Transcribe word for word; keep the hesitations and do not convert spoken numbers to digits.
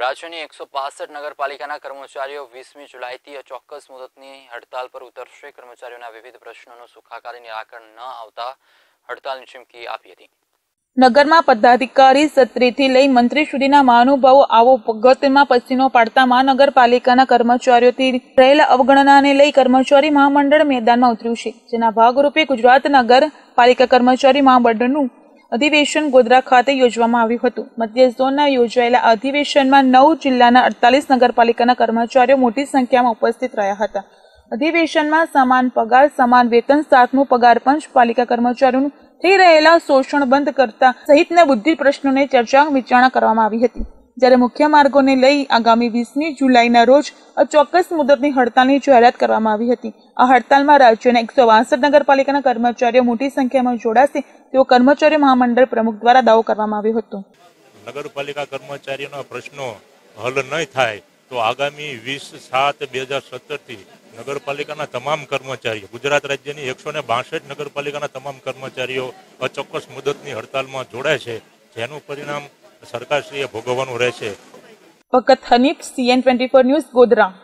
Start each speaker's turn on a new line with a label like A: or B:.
A: રાજ્યની એકસો પાસઠ નગરપાલિકાના કર્મચારીઓ વીસમી જુલાઈથી અચોક્કસ મુદતની હડતાલ પર ઉતરશે। કર્મચારીઓના વિવિધ પ્રશ્નોનું સુખાકારી નિરાકરણ ન આવતા હડતાલની ચીમકી આપી હતી।
B: નગરમાં પદાધિકારી સત્રીથી લઈ મંત્રી સુધીના મહાનુભાવો આવો ગતમાં પસીનો પાડતા મહાનગરપાલિકાના કર્મચારીઓથી રહેલા અવગણનાને લઈ કર્મચારી મહામંડળ મેદાનમાં ઉતર્યું છે, જેના ભાગરૂપે ગુજરાત નગરપાલિકા કર્મચારી મહામંડળનું અધિવેશન ગોધરા ખાતે યોજવામાં આવ્યું હતું। મધ્ય ઝોનના યોજાયેલા અધિવેશનમાં નવ જિલ્લાના અડતાલીસ નગરપાલિકાના કર્મચારીઓ મોટી સંખ્યામાં ઉપસ્થિત રહ્યા હતા। અધિવેશનમાં સમાન પગાર, સમાન વેતન, સાતમું પગાર પંચ, પાલિકા કર્મચારીઓનું થઈ રહેલા શોષણ બંધ કરતા સહિતના બુદ્ધિ પ્રશ્નોને ચર્ચા વિચારણા કરવામાં આવી હતી। જ્યારે મુખ્ય માર્ગોને લઈ આગામી વીસમી જુલાઈના રોજ અચોક્કસ મુદતની હડતાલની જાહેરાત કરવામાં આવી હતી। આ હડતાલમાં રાજ્યના એકસો બાસઠ નગરપાલિકાના કર્મચારીઓ મોટી સંખ્યામાં જોડાશે તેવો કર્મચારી મહામંડળ પ્રમુખ દ્વારા દાવો કરવામાં આવ્યો હતો।
C: નગરપાલિકા કર્મચારીઓના પ્રશ્નો હલ નહીં થાય તો આગામી વીસ સાત બે હજાર સત્તર થી નગરપાલિકાના તમામ કર્મચારીઓ, ગુજરાત રાજ્યની એકસો ને બાસઠ નગરપાલિકાના તમામ કર્મચારીઓ અચોક્કસ મુદતની હડતાલમાં જોડાય છે, જેનું પરિણામ સરકારશ્રીએ ભોગવવાનું રહેશે।
B: ફકત Hanif, CN twenty four news, Godhra.